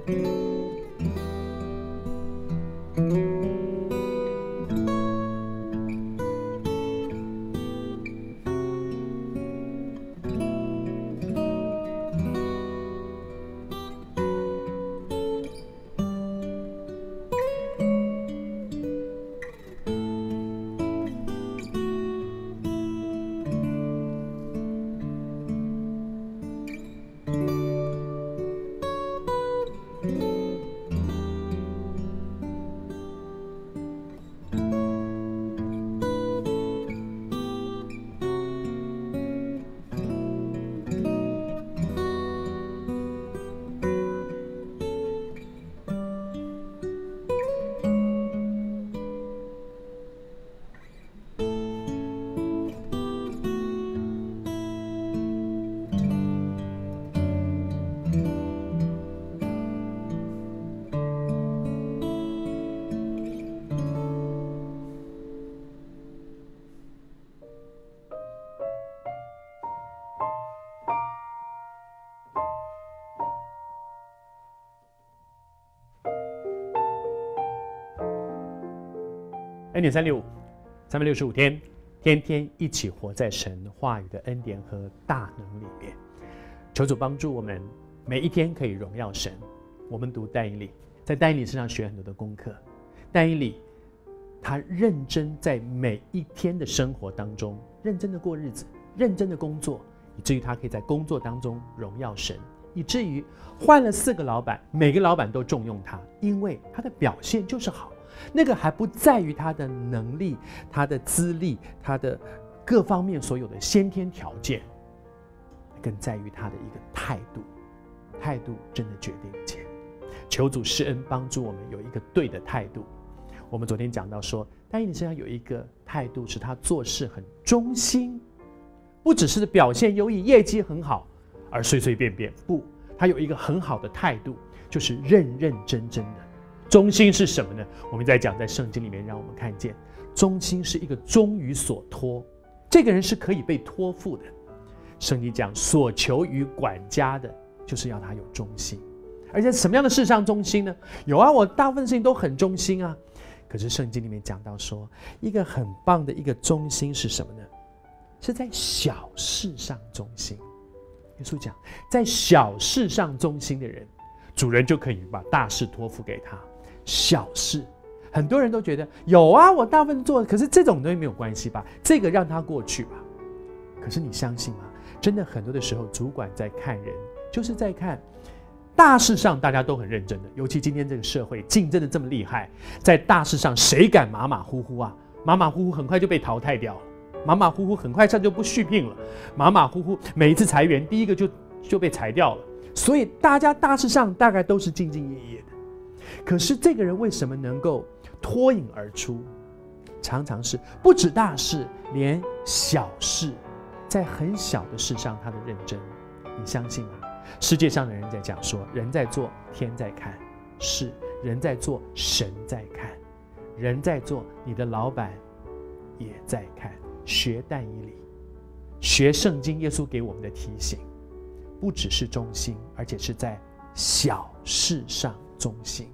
恩典365，365天，天天一起活在神话语的恩典和大能里面。求主帮助我们，每一天可以荣耀神。我们读但以理，在但以理身上学很多的功课。但以理他认真在每一天的生活当中，认真的过日子，认真的工作，以至于他可以在工作当中荣耀神，以至于换了4个老板，每个老板都重用他，因为他的表现就是好。那个还不在于他的能力、他的资历、他的各方面所有的先天条件，更在于他的一个态度。态度真的决定一切。求主施恩帮助我们有一个对的态度。我们昨天讲到说，但以理身上有一个态度，是他做事很忠心，不只是表现优异、业绩很好而随随便便，不，他有一个很好的态度，就是认认真真的。忠心是什么呢？我们在讲，在圣经里面让我们看见，忠心是一个忠于所托，这个人是可以被托付的。圣经讲所求于管家的，就是要他有忠心。而且什么样的事上忠心呢？有啊，我大部分事情都很忠心啊。可是圣经里面讲到说，一个很棒的一个忠心是什么呢？是在小事上忠心。耶稣讲，在小事上忠心的人，主人就可以把大事托付给他。小事，很多人都觉得有啊，我大部分做，可是这种东西没有关系吧，这个让他过去吧。可是你相信吗？真的很多的时候，主管在看人，就是在看大事上大家都很认真的，尤其今天这个社会竞争的这么厉害，在大事上谁敢马马虎虎啊？马马虎虎很快就被淘汰掉了，马马虎虎很快这样就不续聘了，马马虎虎每一次裁员第一个就被裁掉了。所以大家大事上大概都是兢兢业业的。可是这个人为什么能够脱颖而出？常常是不止大事，连小事，在很小的事上他的认真。你相信吗？世界上的人在讲说，人在做，天在看，是人在做，神在看，人在做，你的老板也在看。学但以理，学圣经，耶稣给我们的提醒，不只是忠心，而且是在小事上忠心。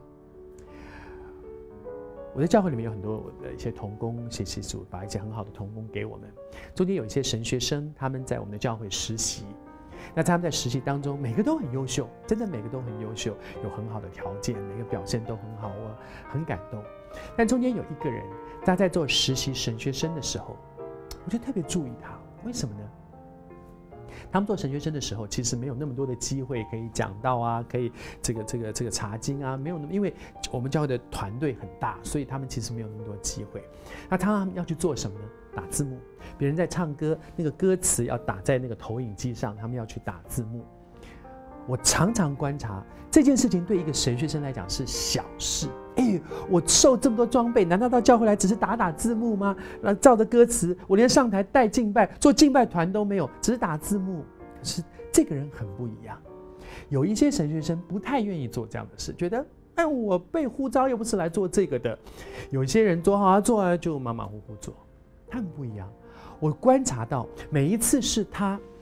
我在教会里面有很多我的一些同工，谢谢主把一些很好的同工给我们。中间有一些神学生，他们在我们的教会实习。那他们在实习当中，每个都很优秀，真的每个都很优秀，有很好的条件，每个表现都很好，我很感动。但中间有一个人，他在做实习神学生的时候，我就特别注意他，为什么呢？他们做神学生的时候，其实没有那么多的机会可以讲道啊，可以这个查经啊，没有那么，因为我们教会的团队很大，所以他们其实没有那么多机会。那他们要去做什么呢？打字幕。别人在唱歌，那个歌词要打在那个投影机上，他们要去打字幕。我常常观察这件事情，对一个神学生来讲是小事。我受这么多装备，难道到教会来只是打打字幕吗？照着歌词，我连上台带敬拜、做敬拜团都没有，只是打字幕。可是这个人很不一样。有一些神学生不太愿意做这样的事，觉得我被呼召又不是来做这个的。有一些人做好做啊，就马马虎虎做。他们不一样。我观察到每一次是他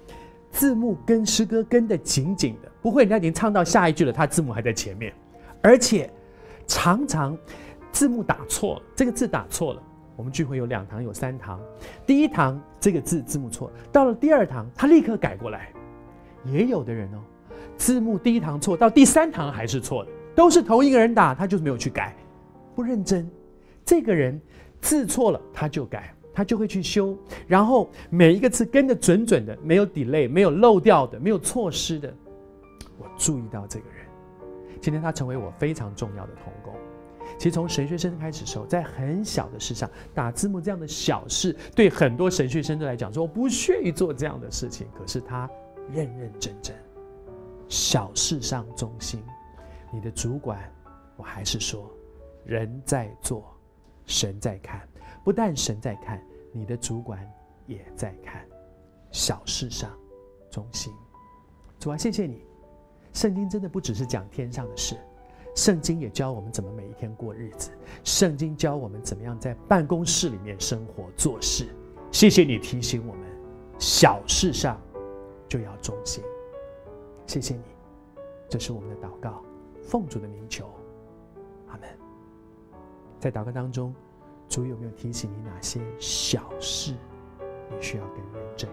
字幕跟诗歌跟得紧紧的，不会人家已经唱到下一句了，他字幕还在前面，而且常常字幕打错了，这个字打错了。我们聚会有2堂有3堂，第1堂这个字幕错，到了第2堂他立刻改过来。也有的人字幕第1堂错，到第3堂还是错的，都是同一个人打，他就是没有去改，不认真。这个人字错了他就改，他就会去修，然后每一个字跟得准准的，没有 delay， 没有漏掉的，没有错失的。我注意到这个人，今天他成为我非常重要的同工。其实从神学生开始的时候，在很小的事上打字幕这样的小事，对很多神学生来讲说我不屑于做这样的事情，可是他认认真真，小事上忠心。你的主管，我还是说，人在做，神在看，不但神在看，你的主管也在看，小事上忠心。主啊，谢谢你，圣经真的不只是讲天上的事，圣经也教我们怎么每一天过日子，圣经教我们怎么样在办公室里面生活做事。谢谢你提醒我们，小事上就要忠心。谢谢你，这是我们的祷告，奉主的名求，阿们。在祷告当中，主有没有提醒你哪些小事你需要更认真？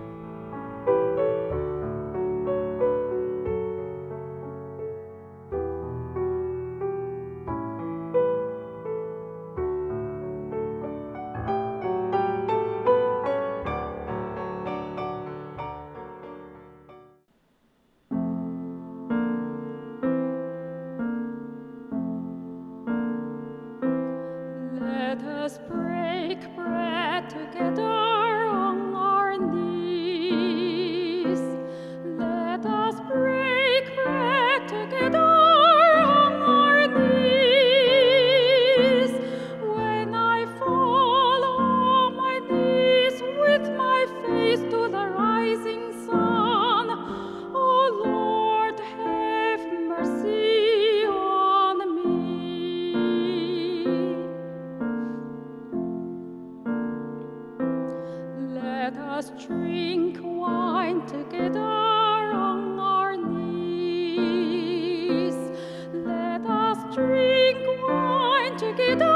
Drink wine together on our knees. Let us drink wine together.